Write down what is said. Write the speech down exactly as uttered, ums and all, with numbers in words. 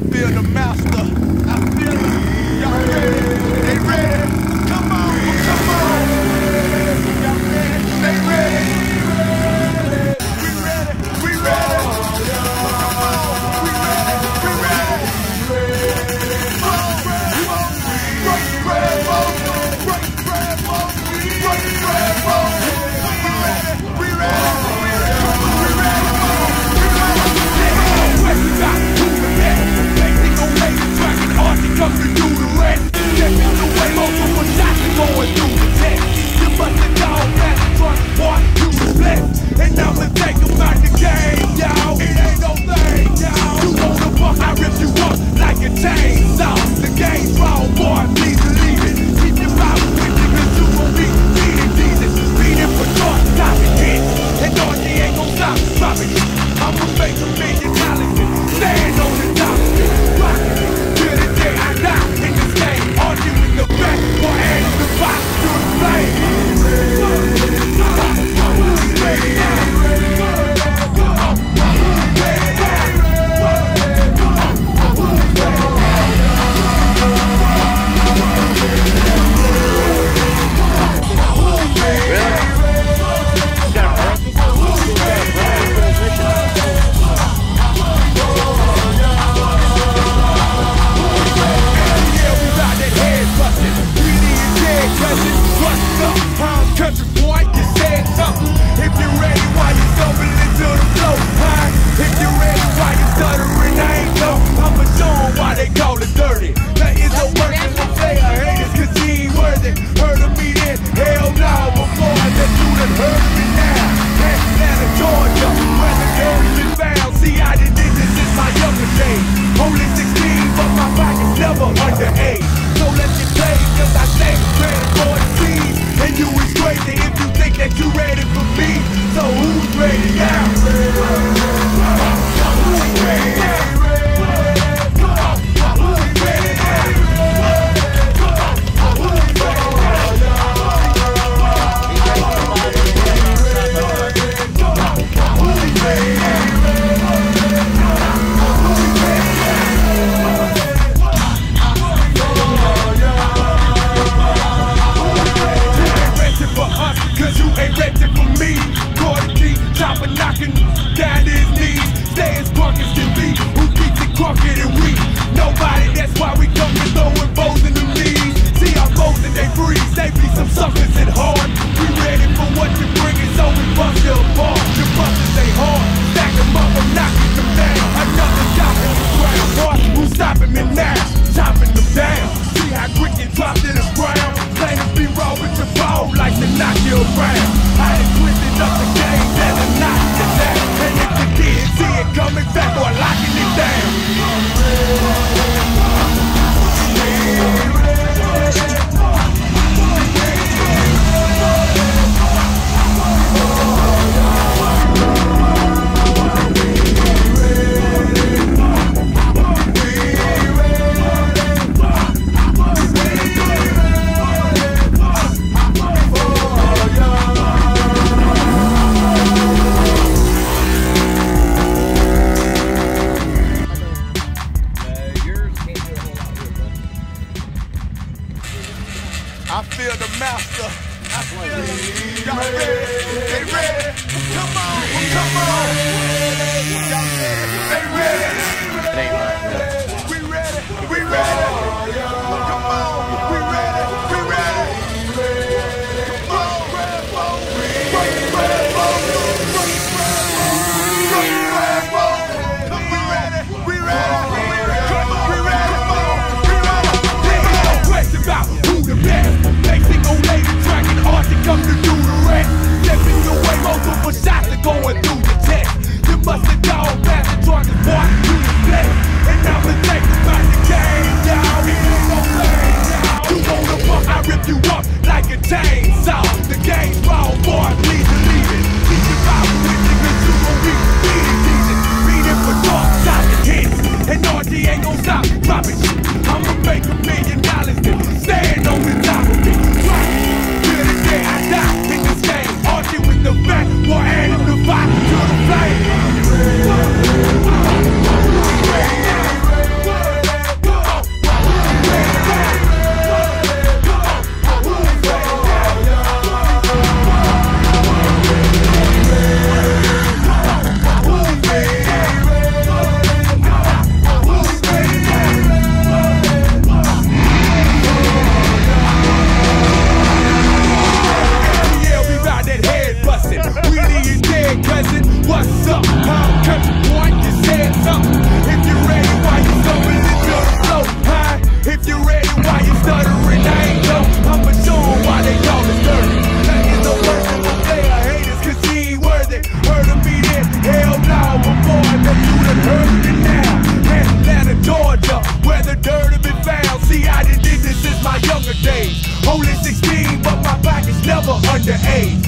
feel the master. I feel it. Y'all ready? They ready? Come on, come on. Y'all ready? They ready? We ready? We ready? Come on, we ready? We ready? Break bread, break bread, break bread, break bread, we ready? We ready? We ready? We ready? Come to do the rest. Step in the way, multiple shots are going through the test. You must have gone past the front, walk through the flesh. And I'ma take them out the game, y'all. It ain't no thing, y'all. You wanna fuck, I rip you up like a chainsaw. The game's wrong, boy, please believe it. Keep your power with you, cause you gon' be beating Jesus. Beating for short, stopping hits. And Dorothy ain't gon' stop stopping it. I'ma make a million dollars and stand on the top of it. Rockin' it. I die in this game, arguing the back, or adding the box to the flame. Country boy, you said something. If you're ready, why you stumbling into the flow? Huh? If you're ready, why you stuttering? I ain't know. I'ma show 'em why they call it dirty. There is a worthless player, haters, cause he ain't worthy. Heard of me then? Hell no, before I let you done heard of me now. Atlanta, Georgia, where the girls been found. See, I did this since my younger days. Only sixteen, but my pocket's never underage. So let's get paid, cause I stay ready for the seas. And you is crazy if you think that you ready for me. So who's ready now? Who's ready now? Cause you ain't ready for me. Cordy King, chopper knocking down his knees. Stay as drunk as can be. Who keeps it crunker than we? Nobody, that's why we come and throwing bows in the leaves. See our bows and they freeze. They be some suckers at hard. We ready for what you bringin', so we bust your apart. Your busters they hard. Stack them up, I'm knocking them down. Another shot in the ground. Boy, who's stopping me now? Chopping them down. See how quick you drop to the ground. Claim to be raw with your ball like to knock you around. I done twisted up the game and I knocked it down. And if you didn't see it coming back or locking it down. I feel the master. I feel it. Y'all ready? They ready? Come on, come on. Y'all ready? They ready? We ready? We ready? Come on, we ready? We ready? Come on, break bread, break bread, we ready? We ready? Come on, we ready? We ready? They ain't no question about who the best. They think on lady track and art to come to do the rest. Stepping your way, multiple shots are going through the test. You must have gone past the drunk and walked through the flesh. And I'ma take them out the game, y'all. It ain't no thing, y'all. You wanna fuck, I rip you up like a chainsaw. The game's wrong, boy, please believe it. Keep your power with you, cause you gon' be beating Jesus. Beating for short, stopping hits. And Dorothy ain't gon' stop dropping shit. I'ma make a million dollars and stand on the top of it. Till the day I die in this game. Archie with the back, or adding the box to the flame. the A.